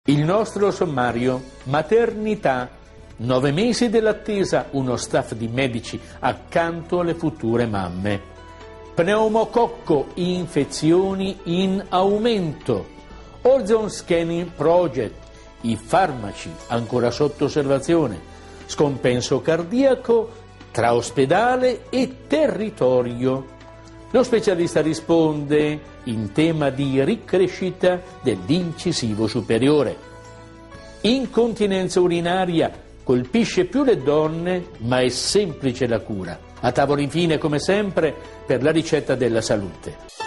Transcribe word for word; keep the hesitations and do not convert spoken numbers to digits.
Il nostro sommario: maternità, nove mesi dell'attesa, uno staff di medici accanto alle future mamme. Pneumococco, infezioni in aumento. Ozone Scanning Project, i farmaci ancora sotto osservazione. Scompenso cardiaco tra ospedale e territorio. Lo specialista risponde in tema di ricrescita dell'incisivo superiore. Incontinenza urinaria colpisce più le donne, ma è semplice la cura. A tavola infine, come sempre, per la ricetta della salute.